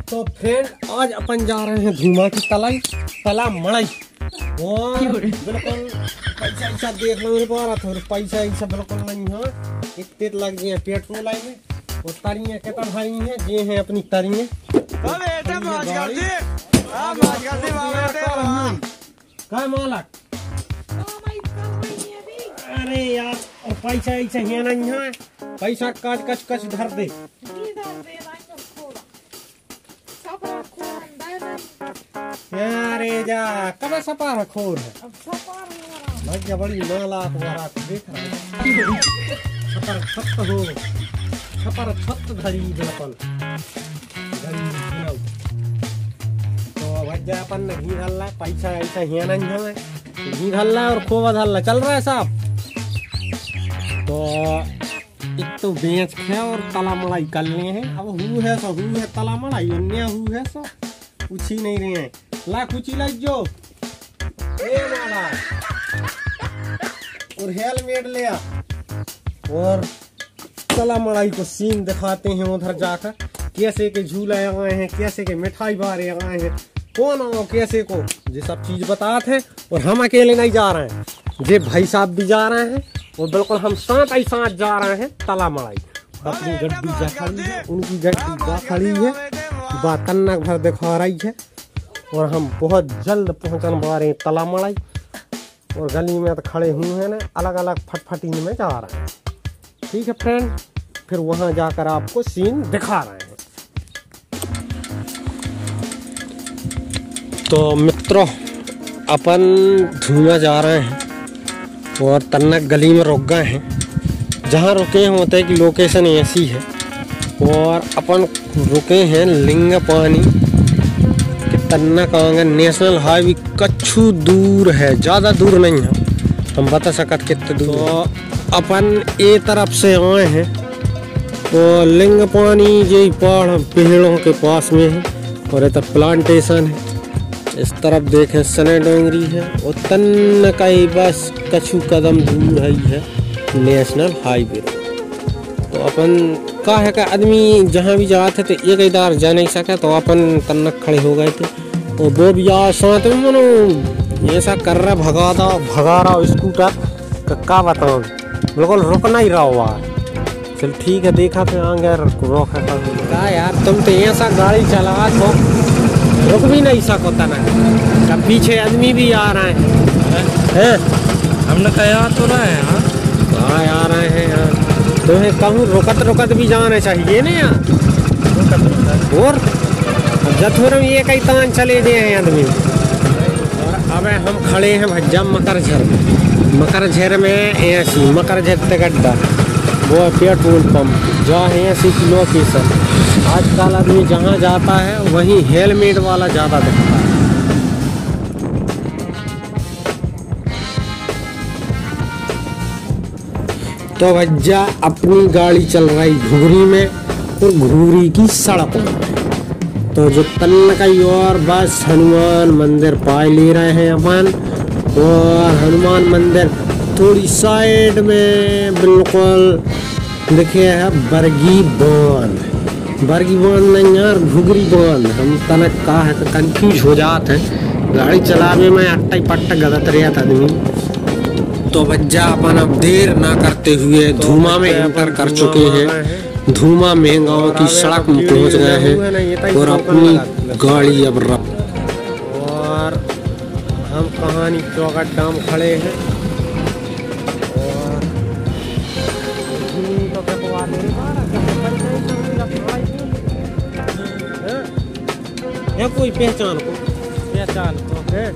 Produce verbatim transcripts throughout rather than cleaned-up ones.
तो फ्रेंड आज अपन जा रहे हैं धूमा की तलाई तला मड़ई और बिल्कुल पैसा ऐसा देख लो मेरे पास तो पैसा ऐसा बिल्कुल नहीं है। इतने लग गए पेट्रोल आई में और तरियाँ कितना भाई हैं ये हैं अपनी तरियाँ। क्या मालक अरे यार और पैसा ऐसा है नहीं है पैसा काच कच कच धर दे। अरे जा कब सपा रखोर है भैया बड़ी नाला तुम्हारा देख रहा है सपर छत हो सपर छत घड़ी बिल्कुल घड़ी तो भैया अपन ने घी डालना पैसा ऐसा ही नहीं है घी डालना और खोवा डालना चल रहा है साहब। तो एक तो बेच है और तला मलाई कर लिए हैं अब हु है सो हु है तला मलाई अन्य हु है सो कुछ ही नहीं रहे हैं ला कुछ ही जो ए माला और हेलमेट ले आ और तला मलाई को सीन दिखाते हैं उधर जाकर कैसे के झूले आए हैं कैसे के मिठाई बारे आए हैं कौन आओ कैसे को ये सब चीज बताते हैं। और हम अकेले नहीं जा रहे हैं ये भाई साहब भी जा रहे हैं और बिल्कुल हम साथ ही साथ जा रहे हैं तला मलाई। अपनी गड्डी जा खड़ी है उनकी गड्डी जा खड़ी है बात तन्नक भर दिखा रही है और हम बहुत जल्द पहुंचने वाले हैं तला मलाई। और गली में तो खड़े हुए हैं ना अलग अलग फटफटीन में जा रहे हैं। ठीक है फ्रेंड फिर वहां जाकर आपको सीन दिखा रहे हैं। तो मित्रों अपन धूमा जा रहे हैं और तन्नक गली में रुक गए हैं जहाँ रुके होते हैं कि लोकेशन ऐसी है और अपन रुके हैं लिंग पानी कि तन्नक आएंगे नेशनल हाईवे कछु दूर है ज़्यादा दूर नहीं है हम बता सकते कितने दूर। तो अपन ए तरफ से आए हैं तो लिंग पानी यही पहाड़ पेड़ों के पास में है और इधर प्लांटेशन है इस तरफ देखें सने डोंगरी है और तन्नक ही बस कछु कदम दूर है, है नेशनल हाईवे। तो अपन का है का आदमी जहाँ भी जाते थे एक इधर जा नहीं सके तो अपन तन्नक खड़े हो गए थे और वो भी यार साथ में मनो ऐसा कर रहा भगा था भगा रहा स्कूटर का बताओ बिल्कुल रुक नहीं रहा हुआ। चल ठीक है देखा फिर आगे रोका का यार तुम तो ऐसा गाड़ी चला तो रुक भी नहीं सको तना कब पीछे आदमी भी आ रहे हैं हैं हमने कहा तो रहा है हाँ हाँ आ रहे हैं यार तुम्हें कहूँ रुकत रुकत भी जाना चाहिए ना यार और जथुर में ये कई तान चले गए हैं आदमी। और अब हम खड़े हैं भज्जा मकर झर में मकर झर में ऐसी मकर झर गड्ढा वो पेट्रोल पंप जहाँ है ऐसी की लोकेशन आजकल आदमी जहाँ जाता है वहीं हेलमेट वाला ज़्यादा दिखता है। तो भज्जा अपनी गाड़ी चल रही घुघरी में और घुघरी की सड़क में तो जो तन्नकई और बस हनुमान मंदिर पाए ले रहे हैं अपन और हनुमान मंदिर थोड़ी साइड में बिल्कुल लिखे है बरगी बांध बरगी बांध नहीं यार घुघरी बांध हम तनक का है तो कंफ्यूज हो जाते हैं गाड़ी चलाने में अट्टा पट्टा गलत रहा था आदमी। तो भज्जा अपन अब देर ना करते हुए धूमा में एंटर कर चुके हैं धूमा में गाँव की सड़क में पहुंच गए हैं और अपनी गाड़ी अब रख और हम कहानी चौकट डाम खड़े हैं और कोई पहचान को पहचान को है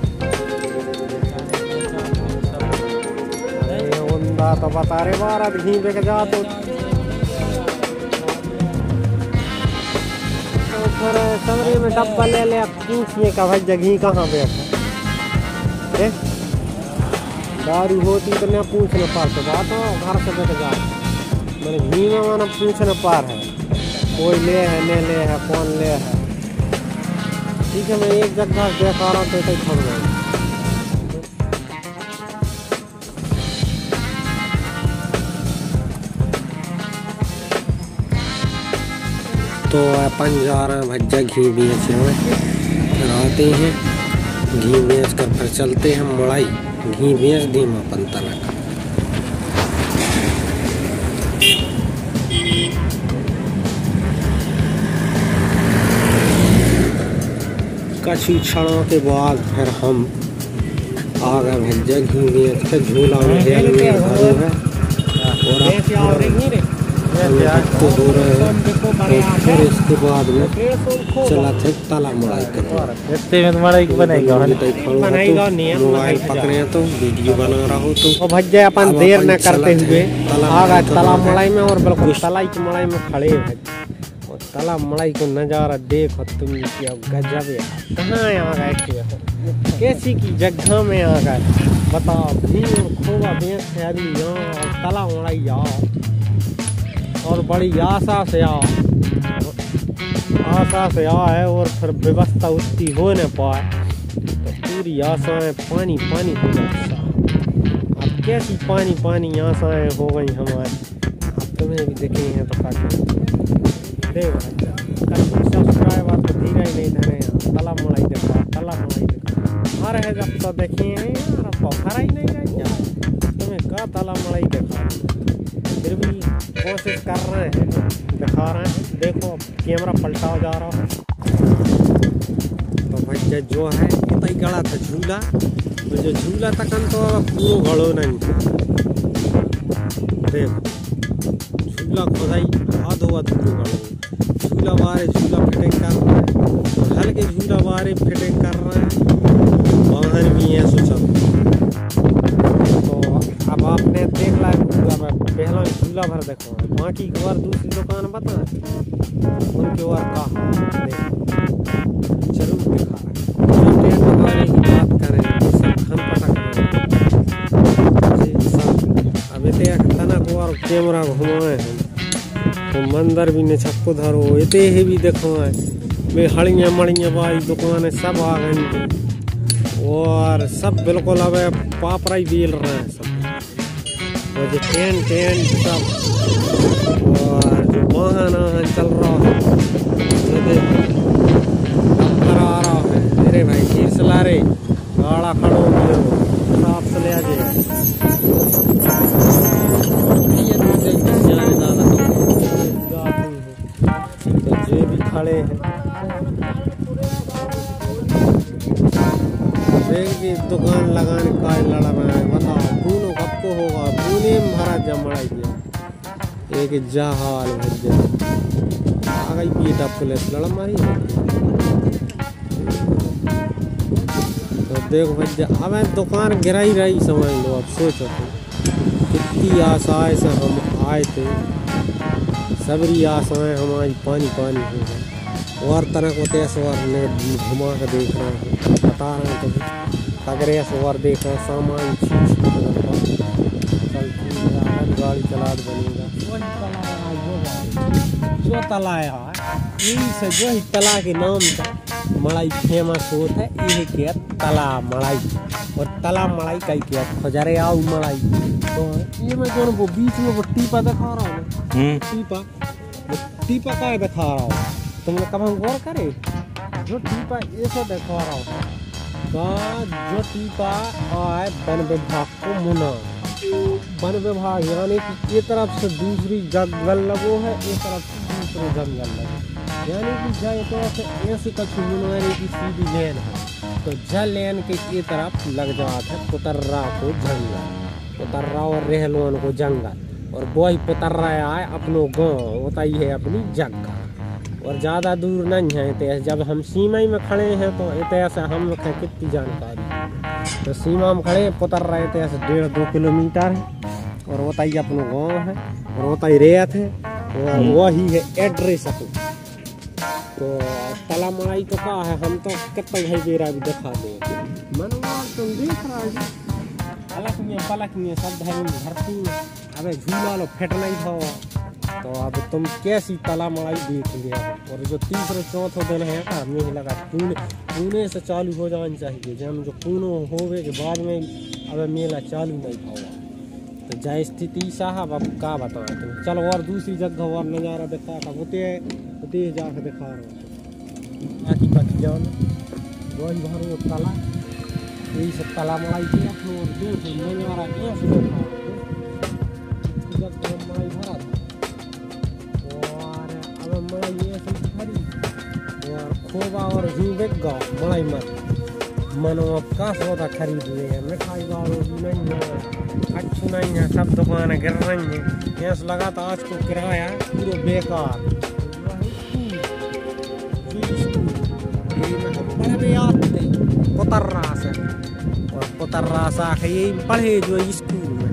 तो बता रहे बार अब घी बेच जा तो फिर कमरे में डब्बा ले ले पूछिए का भाई जगह कहाँ पे है दारू होती तो न पूछने पार तो बात हो घर से बेच जा मैंने घी में माना पूछने पार है कोई ले है न ले है कौन ले है। ठीक है मैं एक जगह देखा रहा हूँ तो छोड़ गया। तो अपन जा रहे हैं भज्जा घी बेचने में, फिर आते हैं घी बेच कर फिर चलते हैं मड़ाई। घी बेच दी में अपन तनक कछु क्षणों के बाद फिर हम आ गए भज्जा घी बेच के झूला में है और तो दो रहे हैं। तो फिर इसके बाद में चला थे ताला मड़ाई कर मोबाइल पकड़े तो वीडियो बना रहा हो तो भज्जा अपन देर न करते हुए आ गए ताला मड़ाई में और बिल्कुल तलाई की मड़ाई में खड़े हैं। और ताला मड़ाई को नज़ारा देखो तुम, क्या गजब है। कहाँ आ गए, कैसी की जगह में आ गए बताओ। भीड़ खोवा बेच यहाँ और ताला मड़ाई आओ और बड़ी आशा से आओ, आशा से आए और फिर व्यवस्था उतनी हो न पाए तो पूरी आशाएं पानी पानी हो जाती। अब कैसी पानी पानी आशाएं हो गई हमारी, अब तुम्हें भी देखेंगे तो देख सब्सक्राइबर तो धीरे ही नहीं धरे। ताला मड़ाई देखा, ताला मड़ाई देखा हर है जब तो देखे यार हरा ही नहीं रही। तुम्हें क्या ताला मड़ाई देखा, फिर भी कोशिश कर रहे हैं, दिखा रहे हैं। देखो कैमरा पलटा जा रहा है तो भज्जा जो है इतना गड़ा था झूला, तो जो झूला तक तो पूरा गड़ो नहीं। देखो झूला खोदाई आधो अधूरो गड़ो, झूला बारे झूला फिटिंग कर रहे हैं तो हल्के झूला बारे फिटिंग कर रहे हैं। वाहन भी है सोचा तो अब आपने देख ला पहला झूला भर देखो, बाकी और दूसरी दुकान बता उनके और का जरूर दिखा रहे बारे की बात करें सब हम पता करें सब। अब इतने तना को और कैमरा घुमाए हैं तो मंदिर भी ने छक्को धरो इतने ही भी देखो है वे हड़ियाँ मड़ियाँ बाई दुकानें सब आ गई और सब बिल्कुल अब पापड़ा ही बेल रहे हैं सब। और जो टेंट टेंट सब और जो वाहन वाहन चल रहा है आ रहा है। अरे भाई खीर चला रे गाड़ा खड़ो साफ से ले आ जाए तो जो भी खड़े हैं दुकान लगाने का लड़ा रहा है। बताओ पूनो कब को होगा, पूने में भरा जमड़ा गया एक जहाल भज्जा आ गई पीटा पुलिस लड़ा मारी। तो देखो भज्जा अब दुकान गिराई रही समझ लो। अब सोचो कितनी आशाएं से हम आए थे, सबरी आशाएं हमारी पानी पानी हो गई। और तरह को तैसे और ने घुमा कर देख रहे हैं, बता रहे हैं कभी तगड़े और देख रहे सामान गाड़ी चला बनेगा जो तलाया यही से जो ही तला के नाम का मड़ाई फेमस होता है ये क्या तला मड़ाई। और तला मड़ाई का क्या खजरे आओ मड़ाई तो ये मैं जो वो बीच में वो टीपा दिखा रहा हूँ, टीपा वो टीपा का दिखा रहा हूँ तुमने कब हम गौर करे जो टीपा ऐसा दिखा रहा हूँ का जो टीपा आए वन विभाग को मुना। वन विभाग यानी कि एक तरफ से दूसरी जंगल लगो है, एक तरफ से दूसरे जंगल लगो, यानी कि जाए तो ऐसे कछु मुनवाने की सीधी लेन है तो जल लेन के एक तरफ लग जाता है पुतर्रा को जंगल, पुतर्रा और रहलोन को जंगल और वही पुतर्रा आए अपनो गाँव होता ही है अपनी जगह और ज़्यादा दूर नहीं है। इतिहास जब हम सीमा में खड़े हैं तो इतिहास हम कितनी जानकारी तो सीमा में खड़े पुतर रहे इतिहास डेढ़ दो किलोमीटर है और होता ही अपना गांव है और होता ही रेत है और वही है एड्रेस अपना। तो तला मड़ाई तो क्या है हम तो कितना भाई बेरा भी दिखा दें मनोवाल तुम देख रहा है अलग में पलक में सब धर्म धरती में अबे झूला लो फेट नहीं था तो अब तुम कैसी तला मड़ाई देख लिया। और जो तीसरे चौथे दिन है हमें लगा पुणे पुणे से चालू हो जाना चाहिए जब जो पुणे होवे के बाद में अब मेला चालू नहीं होगा तो जय स्थिति साहब अब क्या बताएं तुम। चलो और दूसरी जगह और नज़ारा दिखा था होते होते जाकर दिखा रहे आखी पाखी जाओ वही भर वो ताला यही सब ताला मलाई के और दूर से नज़ारा कैसे दिखा जब मलाई भरा और अब मलाई ऐसी खड़ी और खोबा और जू बेग गौ मलाई मत मनो अब का सौदा खरीद लिए हैं। मिठाई वालों भी नहीं है, अच्छी नहीं है, सब दुकानें गिर रही हैं। ऐसा लगा था आज को किराया पूरा बेकार। पढ़े आते पुतर्रा से और पुतर्रा से आके यही पढ़े जो स्कूल में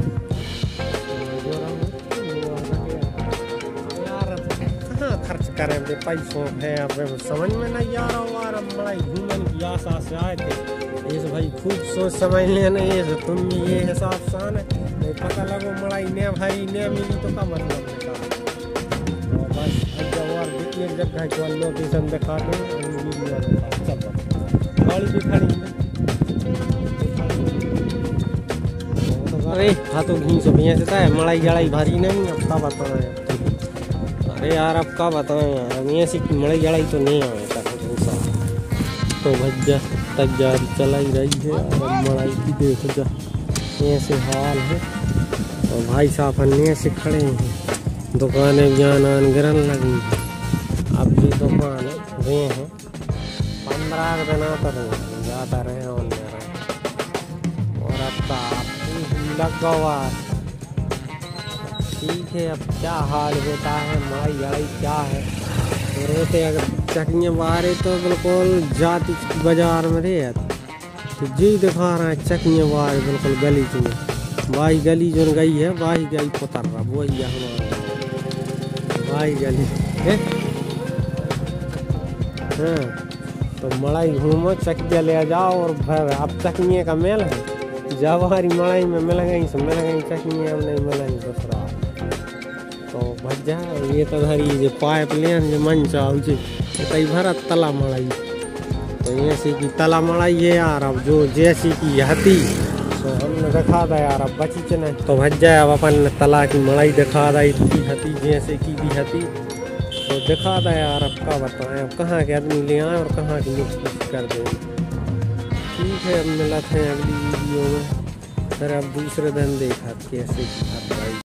यार कहाँ खर्च करें बे पैसों है। अब समझ में नहीं आ रहा यार मलाई घूमने की आशा से आए थे ये भाई खूब सोच समझ लेना ये तुम भी ये हिसाब सान है नहीं पता लगो मलाई ने भाई ने मिली तो का मतलब निकाल तो बस और एक जगह को लोकेशन दिखा दो चलो गाड़ी भी खड़ी है। अरे हाथों घी से भैया से है मलाई जड़ाई भारी नहीं अब का बताएं। अरे यार अब का बताएं यार ऐसी मलाई जड़ाई तो नहीं आए तो भज्जा तैयारी चलाई रही है और मलाई की देख जा ऐसे हाल है। और भाई साहब अन्य से खड़े हैं दुकानें ज्ञान आन गिरन लगी अब भी दुकान गए हैं पंद्रह दिन आता रहे जाता रहे और और अब तो लगा हुआ ठीक है। अब क्या हाल होता है मलाई जड़ाई क्या है रोते अगर चकियाँ बाहर तो बिल्कुल जाति बाजार में रहे तो जी दिखा रहा है चकियाँ बाहर बिल्कुल गली में बाई गली जो गई है बाई गई पुतर रहा वही है हमारा बाई गली है। हाँ तो मलाई घूमो चकिया ले जाओ और भर अब चकिए का मेल है जब हमारी मलाई में मिल गई से मिल गई चकिए अब नहीं मिलेंगी दूसरा तो भज्जा ये तो धरी जो पाइप लेन जो मन चाहू कई भरा तला मलाई तो ऐसी की तला मलाई है यार अब जो जैसी की हती तो हमने दिखा था यार अब बची चने तो भज्जा अब अपन तला की मलाई दिखा दा इतनी हती जैसे की भी हती तो दिखा था यार अब क्या बताएं अब कहाँ के आदमी ले आए और कहाँ की मिक्स कर दें। ठीक है अब मिलते हैं अगली वीडियो में फिर अब दूसरे दिन देखा कैसे की